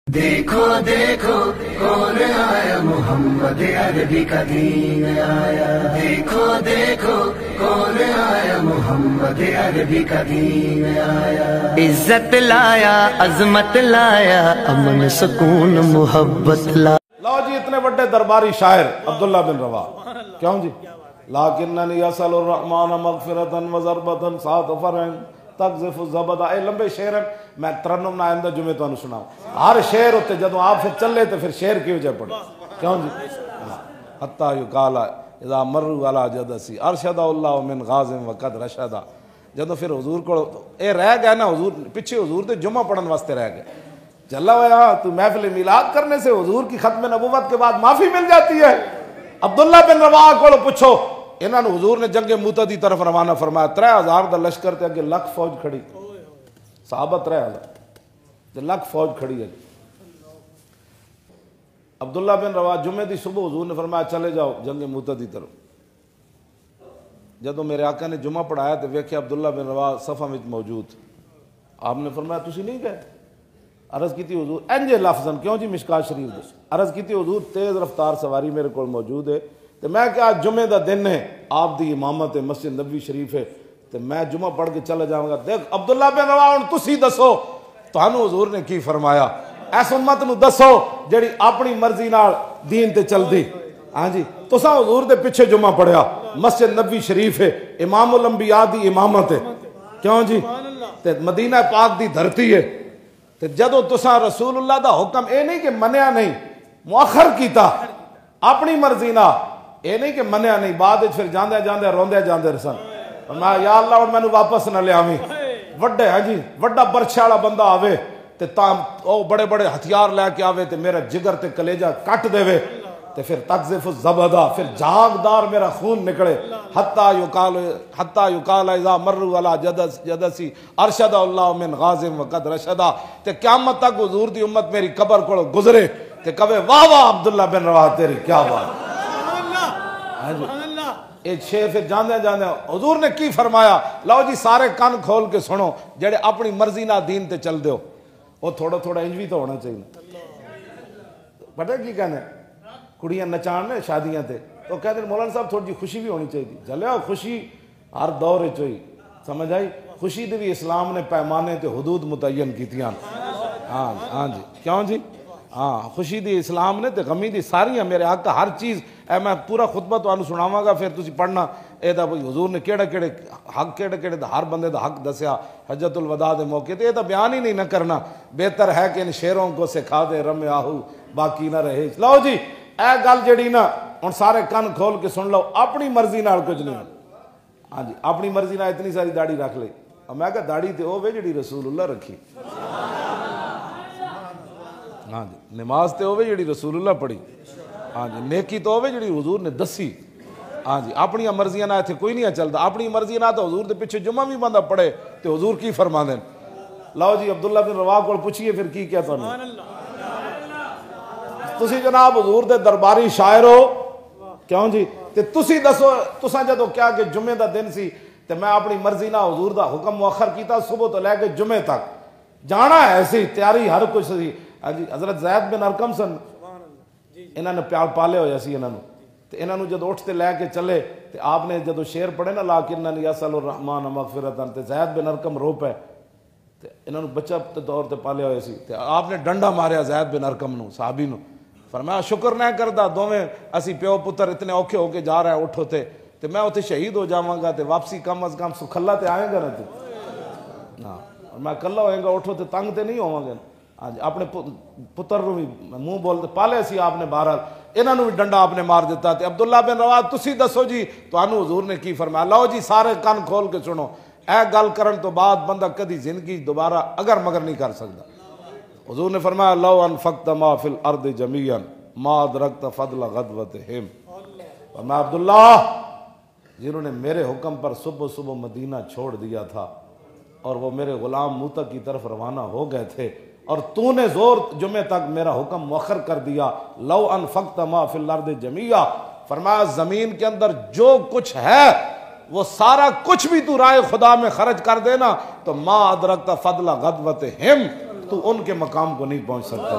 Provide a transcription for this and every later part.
دیکھو دیکھو کون آیا، محمد عربی کا دین آیا۔ دیکھو دیکھو کون آیا، محمد عربی کا دین آیا۔ عزت لایا، عظمت لایا، امن سکون محبت لایا۔ لو جی اتنے بڑے درباری شاعر عبداللہ بن روا، کیوں جی؟ لیکننی اسأل الرحمن مغفرتا وضربتا سات فرن تقذف الزبدہ، اے لمبے شعر ہیں، میں ترنم نہ آئندہ جمعے تو سناؤں۔ ہر شعر ہوتے جدوں آپ پھر چلے تو پھر شعر کی وجہ پڑے، کیوں جی؟ حتی یقالا اذا مروا علی جدسی ارشدہ اللہ من غاز وقد رشدہ، جدوں پھر حضور کو اے رہ گئے نا، حضور پیچھے حضور تے جمعہ پڑھن واسطے رہ گئے، جلا ہوا تو محفل میلاد کرنے سے حضور کی ختم نبوت کے بعد معافی مل جاتی ہے۔ عبداللہ بن رواحہ کو پوچھو، انہوں نے حضور نے جنگ موتا دی طرف روانہ فرمایا، 3000 دا لشکر تے اگے لکھ فوج کھڑی، صحابہ 3000 تے لکھ فوج کھڑی ہے۔ عبداللہ بن رواحہ جمعے دی صبح حضور نے فرمایا چلے جاؤ جنگ موتا دی طرف۔ جدوں میرے آقا نے جمعہ پڑھایا تو ویکھے عبداللہ بن رواحہ صفاں وچ موجود، آپ نے فرمایا تسی نہیں گئے؟ عرض کی تھی حضور انجے لفظاً، کیوں جی مشکات شریف دے، عرض کی تھی حضور تیز رفتار سواری میرے کو موجود ہے، تو میں کہا جمعے دا دن ہے، آپ دی امامت ہے، مسجد نبوی شریف ہے، تو میں جمعہ پڑھ کے چلا جاؤں گا۔ دیکھ عبداللہ بن رواحہ ہن تسی دسو تانوں حضور نے کی فرمایا، ایس امت نو دسو جڑی اپنی مرضی نال دین تے چل دی۔ ہاں جی تساں حضور دے پیچھے جمعہ پڑھیا، مسجد نبوی شریف ہے، امام الانبیاء دی امامت ہے، کیوں جی؟ تے مدینہ پاک دی دھرتی ہے، تے جدو تساں رسول اللہ دا حکم اے نہیں کہ منیا نہیں، مؤخر کیتا اپنی مرضی نہ، اے نہیں کہ منیا نہیں، بعد پھر جاندے جاندے روندے جاندے رسن، فرمایا یا اللہ اور میں نو واپس نہ لے آویں، وڈے ہاں جی وڈا برچھے والا بندہ آوے تے تام او بڑے بڑے ہتھیار لے کے آوے تے میرا جگر تے کلیجہ کٹ دے وے تے پھر تقذف الزبدہ، پھر جھاگدار میرا خون نکلے، حتی یقال اذا مروا علی جدسی ارشدہ اللہ من غاز وقد رشدہ، تے قیامت تک حضور دی امت میری قبر کو گزرے تے کہے واہ واہ عبداللہ بن رواحہ تیری کیا بات۔ اے چھے پھر جاندے جاندے حضور نے کی فرمایا، لو جی سارے کان کھول کے سنو، جڑے اپنی مرضی نہ دین تے چل دیو، وہ تھوڑا تھوڑا انج بھی تو ہونا چاہیے۔ پتہ کی کہنے کڑیاں نچان نے شادیاں تے تو کہتے ہیں مولانا صاحب تھوڑی جی خوشی بھی ہونی چاہیے، جلیا خوشی ہر دور چوئی، سمجھ آئی؟ خوشی دے بھی اسلام نے پیمانے تے حدود متعین کیتیاں۔ ہاں جی کیوں جی؟ ہاں خوشی دی اسلام نے تے غمی دی ساریاں میرے آقا ہر چیز، اے میں پورا خطبہ تو آنو سناواں گا، پھر تسی پڑھنا اے دا حضور نے کیڑے کیڑے حق کیڑے دا ہر بندے دا حق دسیا حجت الوداع دے موقع تے، اے دا بیان ہی نہیں نہ کرنا، بہتر ہے کہ ان شیروں کو سکھا دے رم آہو باقی نہ رہے۔ لو جی اے گل جڑی نا ہن سارے کن کھول کے سن لو، اپنی مرضی نال کچھ نہیں، ہاں جی اپنی مرضی نال اتنی ساری داڑھی رکھ لے، اور میں کہا داڑھی تے ہوے جڑی رسول اللہ رکھی، ہاں جی نماز تے ہوے جڑی رسول اللہ پڑھی، ہاں جی نیکی تو ہوے جڑی حضور نے دسی، ہاں جی اپنی مرضیاں نہ ایتھے کوئی نہیں چلدا، اپنی مرضی نہ تو حضور دے پیچھے جمعہ بھی بندہ پڑھے تے حضور کی فرما دین۔ لو جی عبداللہ بن رواحہ کو پوچھئے پھر کی کیا تانوں، تسی جناب حضور دے درباری شاعر ہو، کیوں جی؟ تے تسی دسو تساں جدوں کیا کہ جمعے دا دن سی تے میں اپنی مرضی نہ حضور دا حکم مؤخر کیتا، صبح تو لے کے جمعے تک جانا ہے سی، تیاری ہر کچھ سی۔ ہاں جی حضرت زید بن ارقم سن، انہوں نے پیار پالے ہویا سی انہوں نے، تے انہوں نے جدو اٹھتے لے کے چلے تے آپ نے جدو شعر پڑھے نا لیکننی اسأل الرحمن مغفرتا، تے زید بن ارقم رو پے، تے انہوں نے بچہ دور تے پالے ہوئے سی، تے آپ نے ڈنڈا ماریا زید بن ارقم نو صحابی نو، فرمایا شکر نہ کردا دوویں اسی پیو پتر اتنے اوکھے ہو کے جا رہا ہے اٹھو تے میں اتنے شہید ہو جاواں گا تے واپسی کم از کم سکھلا تے آئے گا نا تے، ہاں میں کلا ہوئے گا اٹھو تے تنگ تے نہیں ہوواں گا۔ ہاں جی اپنے پتر نو بھی منہ بولتے پالے سی آپ نے، بہرحال انہوں نے بھی ڈنڈا آپ نے مار دیتا۔ تے عبداللہ بن رواحہ تسی دسو جی تانوں حضور نے کی فرمایا، لو جی سارے کان کھول کے سنو، اے گل کرن تو بعد بندہ کدی زندگی دوبارہ اگر مگر نہیں کر سکتا۔ حضور نے فرمایا لو انفقت ما فی الارض جمیعا ما ادرکت فضل غدوتہم، فرمایا عبداللہ جنہوں نے میرے حکم پر صبح صبح مدینہ چھوڑ دیا تھا اور وہ میرے غلام موتا کی طرف روانہ ہو گئے تھے، اور تو نے زور جمعے تک میرا حکم مؤخر کر دیا، لو انفقت ما فی الارض جمیعا، فرمایا زمین کے اندر جو کچھ ہے وہ سارا کچھ بھی تو راہ خدا میں خرچ کر دینا تو ما ادرکت فضل غدوتہم، تو ان کے مقام کو نہیں پہنچ سکتا.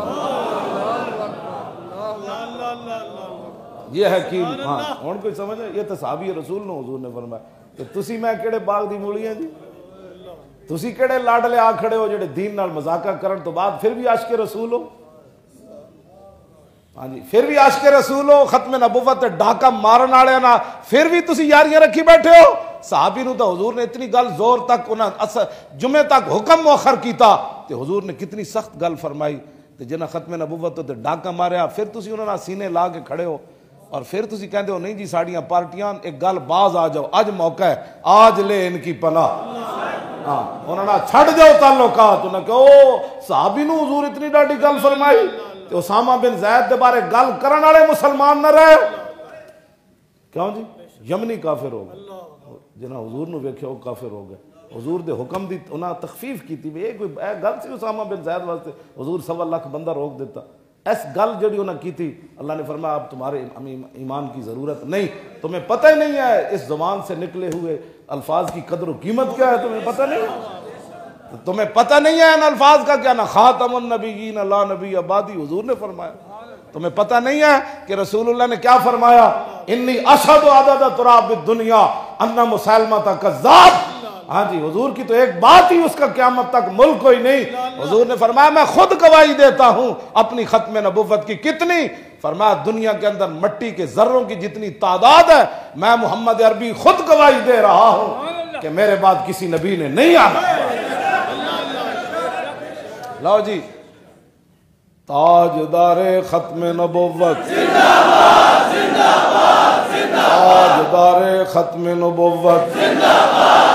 یہ حکیم ہاں ہن کوئی سمجھے یہ تو صحابی رسول نے حضور نے فرمایا کہ تسی میں کیڑے باغ دی مولی ہیں جی, تسی کیڑے لاڈلے آ کھڑے ہو جڑے دین نال مذاقہ کرن تو بعد پھر بھی عاشق رسول ہو. ہاں جی پھر بھی عاشق رسول ہو, ختم نبوت ڈاکہ مارن والے نا پھر بھی تسی یاریاں رکھی بیٹھے ہو. صحابی نو تو حضور نے اتنی گل زور تک انہاں جمعے تک حکم مؤخر کیتا تے حضور نے کتنی سخت گل فرمائی تے جنہاں ختم نبوت تے ڈاکہ ماریا پھر تسی انہاں سینے لا کے کھڑے ہو اور پھر تسی کہندے ہو نہیں جی ساڑیاں پارٹیاں ایک گل باز آ جاؤ, اج موقع ہے آج لے ان کی پناہ. ہاں انہوں نے چھڑ جاؤ تعلقات, انہوں نے کہو صحابی نو حضور اتنی ڈاڈی گل فرمائی تے اسامہ بن زید دے بارے گل کرن والے مسلمان نہ رہے. کیوں جی یمنی کافر ہو گئے, جنہاں حضور نو ویکھیا وہ کافر ہو گئے. حضور دے حکم دی انہاں تخفیف کیتی بھی یہ کوئی گل سی اسامہ بن زید واسطے حضور 1.25 لاکھ بندہ روک دیتا. اس گل جڑی انہاں کی تھی اللہ نے فرمایا اب تمہارے ایمان کی ضرورت نہیں, تمہیں پتہ ہی نہیں ہے اس زبان سے نکلے ہوئے الفاظ کی قدر و قیمت کیا ہے, تمہیں پتہ نہیں, تمہیں پتہ نہیں ہے ان الفاظ کا کیا, نہ خاتم النبیین لا نبی بعدی حضور نے فرمایا. تمہیں پتہ نہیں ہے کہ رسول اللہ نے کیا فرمایا, انی اشہد عدد تراب الدنیا ان مسلمہ کذاب. ہاں جی حضور کی تو ایک بات ہی اس کا قیامت تک ملک کوئی نہیں. حضور نے فرمایا میں خود گواہی دیتا ہوں اپنی ختم نبوت کی. کتنی؟ فرمایا دنیا کے اندر مٹی کے ذروں کی جتنی تعداد ہے میں محمد عربی خود گواہی دے رہا ہوں کہ میرے بعد کسی نبی نے نہیں آنا. لو جی تاجدار ختم نبوت, تاجدار ختم نبوت,